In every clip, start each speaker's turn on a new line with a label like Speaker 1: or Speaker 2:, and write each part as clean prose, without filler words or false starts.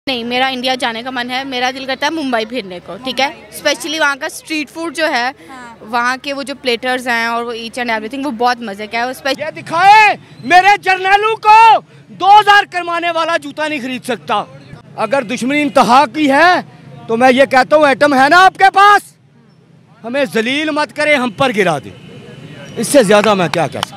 Speaker 1: नहीं, मेरा इंडिया जाने का मन है। मेरा दिल करता है मुंबई फिरने को। ठीक है, स्पेशली वहाँ का स्ट्रीट फूड जो है, वहाँ के वो जो प्लेटर्स हैं और वो ईच एंड एवरीथिंग, वो बहुत मजे का है।
Speaker 2: ये दिखाए मेरे जर्नैलों को 2000 करवाने वाला जूता नहीं खरीद सकता। अगर दुश्मनी इंतहा की है तो मैं ये कहता हूँ, एटम है ना आपके पास, हमें जलील मत करे, हम पर गिरा दे। इससे ज्यादा मैं क्या कह सकता।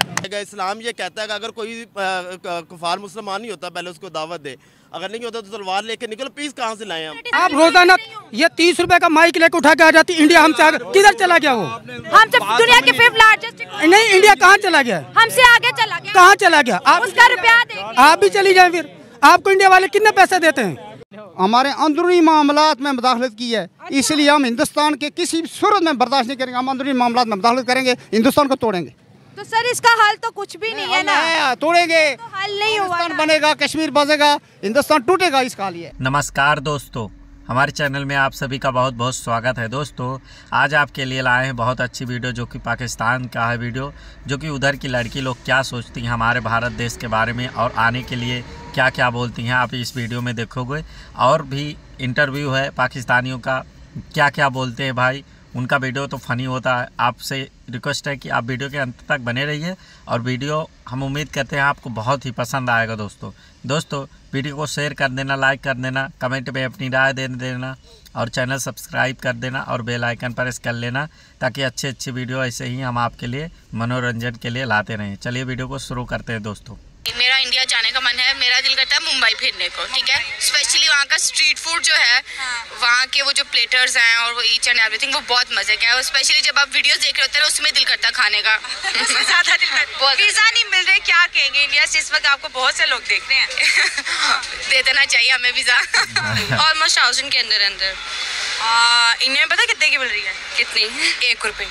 Speaker 3: इस्लाम ये कहता है कि अगर कोई कुफार मुसलमान नहीं होता पहले उसको दावत दे, अगर नहीं होता तो तलवार लेके निकलो। पीस कहाँ से लाए हम?
Speaker 4: आप रोजाना ये 30 रुपए का माइक लेके उठा के आ जाती इंडिया। हमसे आगे किधर चला गया वो?
Speaker 5: हम तो दुनिया के 5th लार्जेस्ट।
Speaker 4: नहीं, इंडिया कहाँ चला गया?
Speaker 5: हमसे आगे चला गया।
Speaker 4: कहाँ चला गया? आप
Speaker 5: उसका रुपया देंगे।
Speaker 4: आप भी चली जाए फिर। आपको इंडिया वाले कितने पैसे देते हैं?
Speaker 6: हमारे अंदरूनी मामलात में मुदाखलत की है, इसलिए हम हिंदुस्तान के किसी सूरत में बर्दाश्त नहीं करेंगे। हम अंदरूनी मामलात में मुदाखलत करेंगे, हिंदुस्तान को तोड़ेंगे।
Speaker 5: तो सर इसका हल तो कुछ भी नहीं है ना,
Speaker 6: तोड़ेंगे
Speaker 5: तो हल नहीं हुआ।
Speaker 6: हिंदुस्तान बनेगा, कश्मीर बजेगा, हिंदुस्तान टूटेगा। इसका हाल है।
Speaker 7: नमस्कार दोस्तों, हमारे चैनल में आप सभी का बहुत बहुत स्वागत है। दोस्तों, आज आपके लिए लाए हैं बहुत अच्छी वीडियो, जो कि पाकिस्तान का है वीडियो, जो कि उधर की लड़की लोग क्या सोचती हैं हमारे भारत देश के बारे में और आने के लिए क्या क्या बोलती हैं, आप इस वीडियो में देखोगे। और भी इंटरव्यू है पाकिस्तानियों का, क्या क्या बोलते हैं भाई, उनका वीडियो तो फ़नी होता है। आपसे रिक्वेस्ट है कि आप वीडियो के अंत तक बने रहिए और वीडियो हम उम्मीद करते हैं आपको बहुत ही पसंद आएगा। दोस्तों वीडियो को शेयर कर देना, लाइक कर देना, कमेंट में अपनी राय दे देना और चैनल सब्सक्राइब कर देना और बेल आइकन प्रेस कर लेना, ताकि अच्छी वीडियो ऐसे ही हम आपके लिए मनोरंजन के लिए लाते रहें। चलिए वीडियो को शुरू करते हैं दोस्तों।
Speaker 1: मेरा इंडिया जाने का मन है। मेरा दिल करता है मुंबई फिरने को। ठीक है, स्पेशली वहाँ का स्ट्रीट फूड जो है, वहाँ के वो जो प्लेटर्स हैं और वो ईच एंड एवरीथिंग, वो बहुत मजे का है। स्पेशली जब आप वीडियोस देख रहे होते हैं, उसमें दिल करता है खाने का।
Speaker 5: ज्यादा दिल करता। वीजा नहीं मिल रहे, क्या कहेंगे? इंडिया से इस वक्त आपको बहुत से लोग देख रहे हैं।
Speaker 1: दे देना चाहिए हमें वीजा।
Speaker 5: ऑलमोस्ट 1000 के अंदर इंडिया में पता कितने की मिल रही है?
Speaker 1: कितनी?
Speaker 5: 1 रुपए।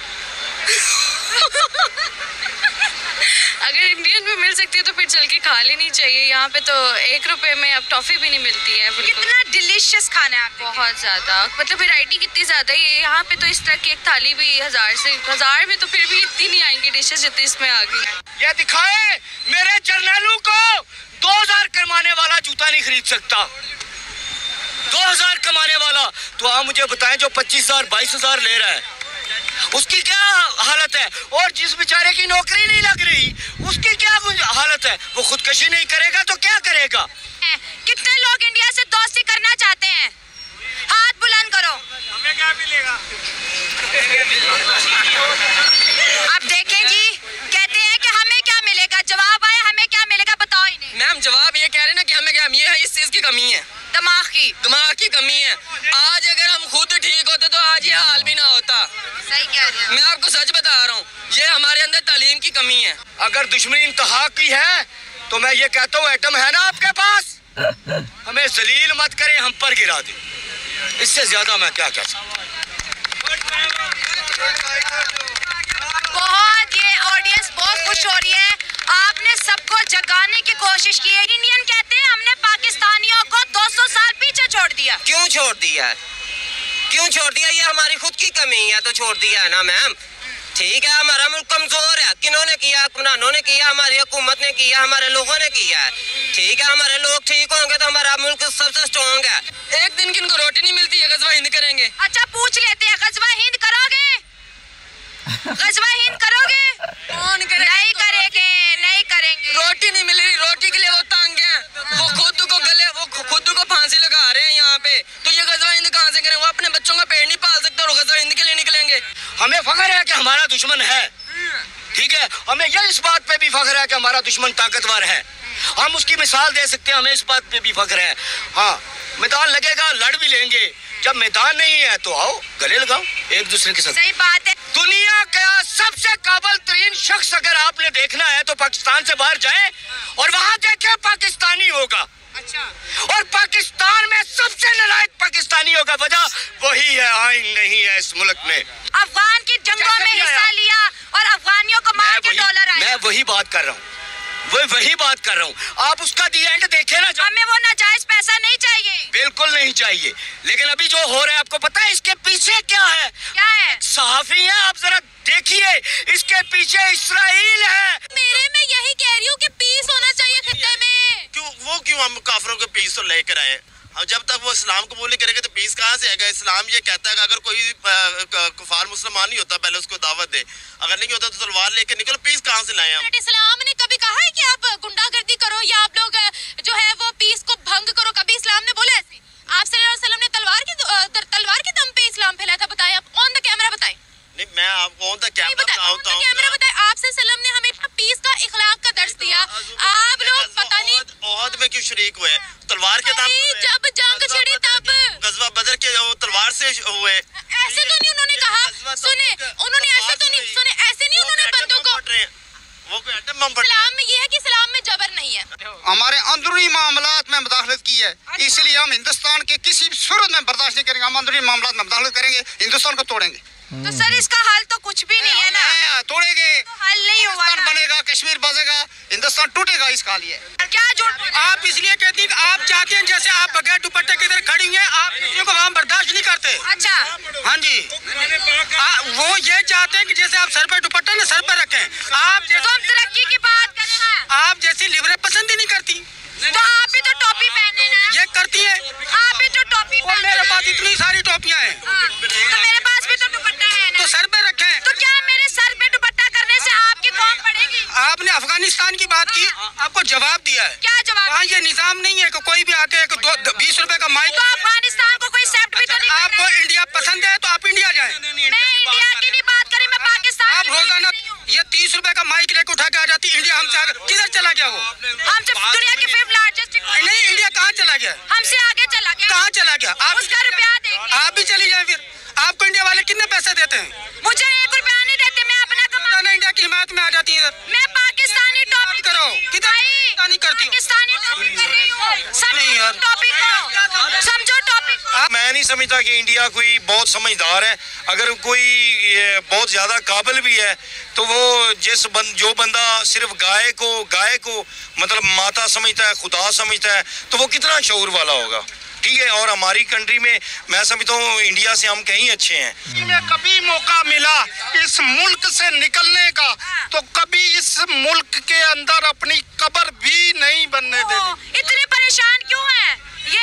Speaker 5: अगर इंडियन में मिल सकती है तो फिर चल के खा लेनी चाहिए। यहाँ पे तो 1 रुपए में अब टॉफी भी नहीं मिलती है। कितना डिलीशियस खाना है, बहुत ज्यादा, मतलब वैरायटी कितनी ज्यादा है यहाँ पे। तो इस तरह की एक थाली भी 1000 में तो फिर भी इतनी नहीं आएंगी डिशेस जितनी इसमें आ गई।
Speaker 2: ये दिखाए मेरे जर्नैलों को 2000 करवाने वाला जूता नहीं खरीद सकता। 2000 कमाने वाला तो आप मुझे बताएं, जो 25,000 22,000 ले रहा है उसकी क्या हालत है? और जिस बेचारे की नौकरी नहीं लग रही उसकी क्या हालत है? वो खुदकशी नहीं करेगा तो क्या करेगा?
Speaker 5: कितने लोग इंडिया से दोस्ती करना चाहते हैं? हाथ बुलंद करो।
Speaker 2: हमें क्या मिलेगा?
Speaker 5: आप देखें जी, कहते हैं कि हमें क्या मिलेगा। जवाब आया हमें क्या मिलेगा, बताओ ही नहीं।
Speaker 8: मैम जवाब ये कह रहे हैं ना कि हमें क्या, ये है, इस चीज की कमी है, दिमाग की कमी है। आज अगर हम खुद ठीक होते तो आज ये हाल भी ना होता।
Speaker 5: सही कह रहे हैं।
Speaker 8: मैं आपको सच बता रहा हूँ, ये हमारे अंदर तालीम की कमी है।
Speaker 2: अगर दुश्मनी इंतहा की है तो मैं ये कहता हूँ, एटम है ना आपके पास, हमें जलील मत करे, हम पर गिरा दे। इससे ज्यादा मैं क्या कह सकता।
Speaker 5: बहुत ये ऑडियंस बहुत खुश हो रही है। आपने सबको जगाने की कोशिश की है। इंडियन कहते हैं हमने पाकिस्तानियों को 200 साल पीछे छोड़ दिया।
Speaker 8: क्यों छोड़ दिया? ये हमारी खुद की कमी है तो छोड़ दिया है ना मैम। ठीक है, हमारा मुल्क कमजोर है, किन्होंने किया? हुक्मरानों ने किया, हमारी हुकूमत ने किया, हमारे लोगों ने किया है। ठीक है, हमारे लोग ठीक होंगे तो हमारा मुल्क सबसे स्ट्रॉन्ग है। एक दिन किनको रोटी नहीं मिलती है, गजवा हिंद करेंगे।
Speaker 5: अच्छा पूछ लेते हैं, गजवा हिंद करोगे? गजवा हिंद करोगे?
Speaker 8: कौन करे?
Speaker 5: नहीं करेंगे।
Speaker 8: रोटी नहीं मिल रही, रोटी के लिए वो तंग है, वो खुद को फांसी लगा रहे हैं यहाँ पे। तो ये गजवा हिंद कहाँ से करें? वो अपने बच्चों का पेट नहीं पाल सकते और गजवा हिंद के लिए निकलेंगे।
Speaker 2: हमें फख्र है कि हमारा दुश्मन है, ठीक है, हमें यह इस बात पे भी फख्र है कि हमारा दुश्मन ताकतवर है। हम उसकी मिसाल दे सकते हैं, हमें इस बात पे भी फख्र है। हाँ, मैदान लगेगा, लड़ भी लेंगे। जब मैदान नहीं है तो आओ गले लगाओ एक दूसरे के साथ।
Speaker 5: सही बात है।
Speaker 2: दुनिया का सबसे काबिल तरीन शख्स अगर आपने देखना है तो पाकिस्तान से बाहर जाए और वहाँ देखे पाकिस्तानी होगा।
Speaker 5: अच्छा।
Speaker 2: और पाकिस्तान में सबसे नालायक पाकिस्तानी होगा। वजह वही है, आइन नहीं है इस मुल्क में।
Speaker 5: अफगान की जंगों में हिस्सा लिया और अफगानियों को मार के डॉलर आया।
Speaker 2: मैं वही बात कर रहा हूँ, वही बात कर रहा हूँ। आप उसका दी एंड देखे ना।
Speaker 5: हमें वो नाजायज पैसा नहीं चाहिए,
Speaker 2: बिल्कुल नहीं चाहिए। लेकिन अभी जो हो रहा है आपको पता है इसके पीछे क्या है?
Speaker 5: क्या है?
Speaker 2: सहाफी है, आप जरा देखिए, इसके पीछे इस्राइल है।
Speaker 5: मैं यही कह रही हूँ कि पीस होना चाहिए खित्ते में।
Speaker 3: क्यों हम काफिरों के पीस तो लेकर आए? अब जब तक वो इस्लाम कबूल नहीं करेंगे तो पीस कहाँ से आएगा? इस्लाम ये कहता है कि अगर कोई कुफार मुसलमान नहीं होता पहले उसको दावत दे, अगर नहीं होता तो तलवार लेके निकलो। पीस कहाँ से लाए हम?
Speaker 1: इस्लाम ने कभी कहा है कि आप गुंडागर्दी करो या आप लोग जो है वो पीस को भंग करो? कभी इस्लाम ने बोला ऐसे? आप सल्लल्लाहु अलैहि वसल्लम ने तलवार के दम पे इस्लाम फैलाया था, बताएं आप ऑन द कैमरा बताएं।
Speaker 3: नहीं, मैं आपको ऑन द कैमरा
Speaker 1: बताएं। आप सल्लम ने हमें पीस का इखलाक का दर्स दिया, आप लोग पता नहीं
Speaker 3: ओहद में क्यों शरीक हुए? तलवार के दम पे
Speaker 1: जब जंग छिड़ी तब
Speaker 3: गजवा बदर के तलवार से हुए।
Speaker 1: ऐसे तो नहीं उन्होंने कहा, सुने उन्होंने ऐसे तो नहीं, सुने ऐसे नहीं उन्होंने बंदों को। वो इस्लाम में ये है कि इस्लाम में जबर नहीं है।
Speaker 6: हमारे अंदरूनी मामलात में मुदाखलत की है, इसलिए हम हिंदुस्तान के किसी भी सूरत में बर्दाश्त नहीं करेंगे। हम अंदरूनी मामलात में मुदाखलत करेंगे, हिंदुस्तान को तोड़ेंगे।
Speaker 1: तो सर इसका हाल तो कुछ भी नहीं है ना,
Speaker 6: तोड़ेंगे
Speaker 1: तो हल नहीं हुआ
Speaker 6: हिंदुस्तान बनेगा, कश्मीर बसेगा, हिंदुस्तान टूटेगा। इसका हाल है
Speaker 1: क्या झूठ?
Speaker 4: आप इसलिए कहती हैं कि आप चाहते हैं जैसे आप बगैर दुपट्टे के इधर खड़ी हुई हैं, आप किसी को वहाँ बर्दाश्त नहीं करते।
Speaker 1: अच्छा,
Speaker 4: हाँ जी, वो ये चाहते हैं कि जैसे आप सर पर दुपट्टा ना सर पर रखें। आप
Speaker 1: तो हम तरक्की की बात कर रहे हैं,
Speaker 4: आप जैसी लिबरे पसंद ही नहीं करती,
Speaker 1: तो आप भी तो टोपी पहने ना,
Speaker 4: ये करती है।
Speaker 1: आप भी तो टोपी
Speaker 4: और मेरे पास इतनी सारी टोपियाँ हैं,
Speaker 1: तो मेरे पास भी तो दुपट्टा है ना,
Speaker 4: तो सर पे रखें।
Speaker 1: तो क्या मेरे सर पे दुपट्टा करने से आपकी कौम पड़ेगी?
Speaker 4: आपने अफगानिस्तान की बात की, आपको जवाब दिया है।
Speaker 1: क्या जवाब?
Speaker 4: वहाँ ये निजाम नहीं है कि कोई भी आके 20 रुपए का माइक।
Speaker 1: तो अफगानिस्तान को कोई एक्सेप्ट भी तो नहीं कर रहा है।
Speaker 4: आपको इंडिया पसंद है तो आप इंडिया जाएं।
Speaker 1: मैं इंडिया की नहीं बात करी, मैं पाकिस्तान
Speaker 4: आप
Speaker 1: की
Speaker 4: रोजाना ये 30 रुपए का माइक लेके उठा के आ जाती इंडिया, हमसे आगे किधर चला गया वो?
Speaker 1: हमसे दुनिया के 5th लार्जेस्ट
Speaker 4: नहीं, इंडिया कहाँ चला गया?
Speaker 1: हमसे आगे चला गया।
Speaker 4: कहाँ चला गया? आप
Speaker 1: उसका रुपया देंगे।
Speaker 4: आप भी चली जाए फिर। आपको इंडिया वाले कितने पैसे देते हैं?
Speaker 1: मुझे 1 रुपया नहीं देते, मैं अपना कमा।
Speaker 4: इंडिया की हिमायत में आ जाती है।
Speaker 1: मैं पाकिस्तानी टॉपिक
Speaker 4: करो, किधर पाकिस्तानी करती हूँ?
Speaker 1: पाकिस्तानी टॉपिक कर रही हूँ। समझो टॉपिक को, समझो टॉपिक को।
Speaker 2: मैं नहीं समझता कि इंडिया कोई बहुत समझदार है। अगर कोई बहुत ज्यादा काबिल भी है तो वो जो बंदा सिर्फ गाय को मतलब माता समझता है, खुदा समझता है, तो वो कितना शऊर वाला होगा। ठीक है, और हमारी कंट्री में मैं समझता हूँ इंडिया से हम कहीं अच्छे हैं।
Speaker 9: में कभी मौका मिला इस मुल्क से निकलने का तो कभी इस मुल्क के अंदर अपनी कब्र भी नहीं बनने देनी।
Speaker 1: इतने परेशान क्यों हैं? ये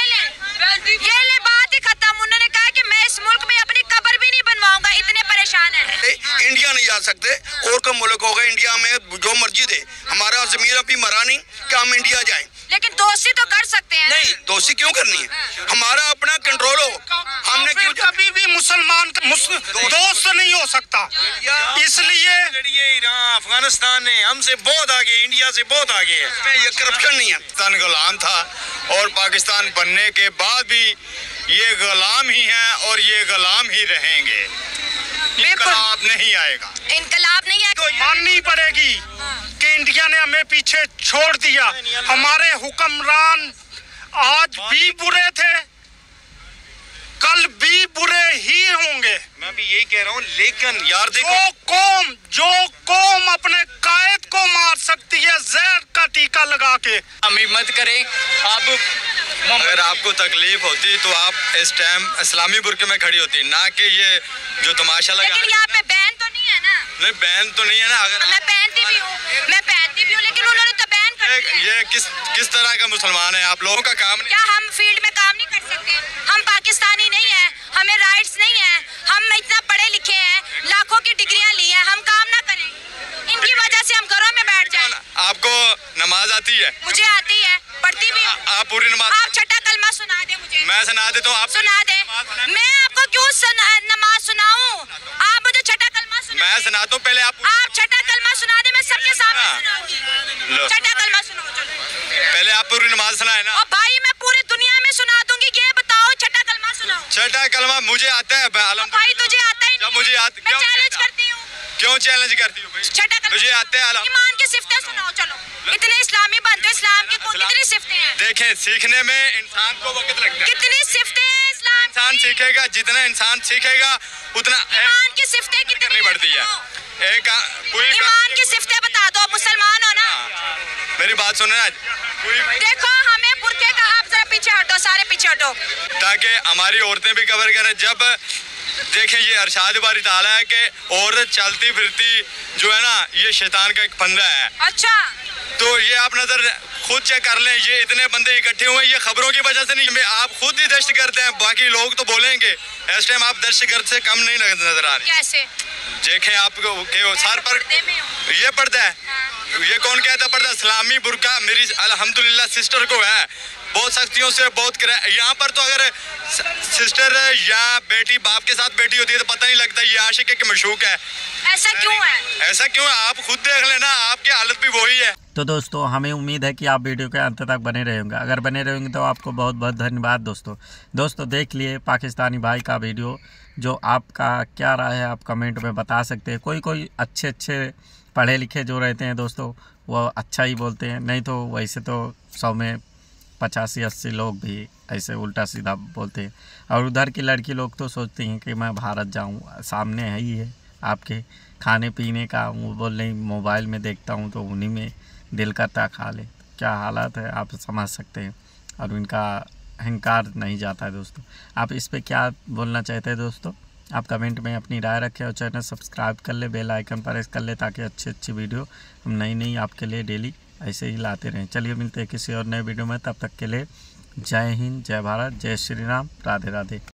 Speaker 1: ले बात ही खत्म। उन्होंने कहा कि मैं इस मुल्क में अपनी कब्र भी नहीं बनवाऊंगा, इतने परेशान हैं।
Speaker 2: इंडिया नहीं जा सकते, और कोई मुल्क होगा इंडिया में जो मर्जी दे, हमारा ज़मीर अभी मरा नहीं कि हम इंडिया जाएं।
Speaker 1: लेकिन दोस्ती तो कर सकते हैं।
Speaker 2: नहीं, दोस्ती क्यों करनी है? हमारा अपना कंट्रोल हो। हमने क्यों
Speaker 9: कभी भी मुसलमान दोस्त नहीं हो सकता, इसलिए
Speaker 2: ईरान अफगानिस्तान ने हमसे बहुत आगे, इंडिया से बहुत आगे है। ये करप्शन नहीं है।
Speaker 10: पाकिस्तान गुलाम था और पाकिस्तान बनने के बाद भी ये गुलाम ही हैं और ये गुलाम ही रहेंगे। इनकलाब नहीं आएगा,
Speaker 1: इनकलाब नहीं आएगा।
Speaker 9: माननी पड़ेगी कि इंडिया ने हमें पीछे छोड़ दिया। हमारे हुक्मरान आज भी बुरे थे, कल भी बुरे ही होंगे।
Speaker 2: मैं भी यही कह रहा हूँ, लेकिन यार देखो,
Speaker 9: जो कौम अपने कायद को मार सकती है जहर का टीका लगा के,
Speaker 10: हम मत करें। अब अगर आपको तकलीफ होती तो आप इस टाइम इस्लामी बुरके में खड़ी होती, ना कि ये जो तमाशा लगा।
Speaker 1: लेकिन यहाँ पे बैन तो नहीं है ना?
Speaker 10: नहीं, बैन तो नहीं है ना। अगर
Speaker 1: मैं पहनती भी हूँ, लेकिन उन्होंने तो बैन कर दिया।
Speaker 10: ये किस तरह का मुसलमान है? आप लोगों का काम नहीं।
Speaker 1: क्या हम फील्ड में काम नहीं कर सकते? हम पाकिस्तानी नहीं है, हमें राइट्स नहीं है, हम इतना पढ़े लिखे हैं, लाखों की डिग्रियां ली है, हम काम ना करें? इनकी वजह से हम घरों में बैठ जाएं।
Speaker 10: आपको नमाज आती है?
Speaker 1: मुझे आती है, पढ़ती भी हूँ।
Speaker 10: आप पूरी नमाज?
Speaker 1: आप छठा कलमा सुना दे मुझे।
Speaker 10: मैं सुना देता हूँ, आप
Speaker 1: सुना दे। मैं आपको क्यों नमाज सुनाऊं? आप मुझे छठा कलमा सुना।
Speaker 10: मैं सुनाता हूँ, पहले आप
Speaker 1: छठा कलमा सुना दे, मैं सबके सामने सुनाऊंगी। छठा कलमा सुनाओ, चलो।
Speaker 10: पहले आप पूरी नमाज सुनाए ना।
Speaker 1: और भाई मैं पूरी दुनिया में सुना दूंगी, ये बताओ छठा कलमा सुनाओ।
Speaker 10: छठा कलमा मुझे आता है
Speaker 1: भाई, तुझे आता ही नहीं।
Speaker 10: मुझे
Speaker 1: मैं चैलेंज करती हूँ।
Speaker 10: क्यों चैलेंज करती हूँ?
Speaker 1: छठा कलमा
Speaker 10: मुझे आते हैं।
Speaker 1: ईमान की सिफ्तें सुनाओ, चलो। इतने इस्लामी बनते, इस्लाम की कितनी सिफ्तें हैं?
Speaker 10: देखें, सीखने में इंसान को वक्त लगता है।
Speaker 1: कितनी सिफ्तें हैं इस्लाम?
Speaker 10: इंसान सीखेगा, जितना इंसान सीखेगा उतना
Speaker 1: ईमान की सिफ्तें कितनी
Speaker 10: बढ़ती है। एक
Speaker 1: ईमान की सिफ्तें बता दो, मुसलमान हो ना?
Speaker 10: मेरी बात सुनो ना।
Speaker 1: देखो, हमें बुरके का, आप जरा पीछे हटो, सारे पीछे हटो,
Speaker 10: ताकि हमारी औरतें भी कवर करें। जब देखें, ये अरशाद बारी ताला है कि औरत चलती फिरती जो है ना, ये शैतान का एक फंदा है।
Speaker 1: अच्छा,
Speaker 10: तो ये आप नजर खुद चेक कर लें, ये इतने बंदे इकट्ठे हुए ये खबरों की वजह से नहीं, आप खुद ही दहशत गर्द हैं, बाकी लोग तो बोलेंगे। इस टाइम आप दहशत गर्द से कम नहीं नजर आ रही।
Speaker 1: कैसे
Speaker 10: देखें आपको सर पर ये पड़ता है, ये कौन कहता पड़ता है? इस्लामी बुर्का मेरी अल्हम्दुलिल्लाह सिस्टर को है, बहुत सख्तियों से बहुत यहाँ पर तो अगर सिस्टर या बेटी बाप के साथ बेटी होती है तो पता नहीं लगता ये आशिक है कि मशूक है।
Speaker 1: ऐसा क्यों है?
Speaker 10: ऐसा क्यों है? आप खुद देख लेना, आपकी हालत भी वही है।
Speaker 7: तो दोस्तों हमें उम्मीद है कि आप वीडियो के अंत तक बने रहेंगे। अगर बने रहेंगे तो आपको बहुत बहुत धन्यवाद दोस्तों देख लिए पाकिस्तानी भाई का वीडियो। जो आपका क्या राय है आप कमेंट में बता सकते हैं। कोई अच्छे पढ़े लिखे जो रहते हैं दोस्तों वो अच्छा ही बोलते हैं, नहीं तो वैसे तो 100 में 85-80 लोग भी ऐसे उल्टा सीधा बोलते हैं। और उधर की लड़की लोग तो सोचती हैं कि मैं भारत जाऊं, सामने है ही है आपके खाने पीने का, वो बोल रही मोबाइल में देखता हूं तो उन्हीं में दिल करता खा ले। क्या हालात है आप समझ सकते हैं। और उनका अहंकार नहीं जाता है दोस्तों। आप इस पे क्या बोलना चाहते हैं दोस्तों? आप कमेंट में अपनी राय रखें और चैनल सब्सक्राइब कर ले, बेल आइकन प्रेस कर ले ताकि अच्छी वीडियो हम नई आपके लिए डेली ऐसे ही लाते रहें। चलिए मिलते हैं किसी और नए वीडियो में, तब तक के लिए जय हिंद, जय भारत, जय श्री राम, राधे राधे।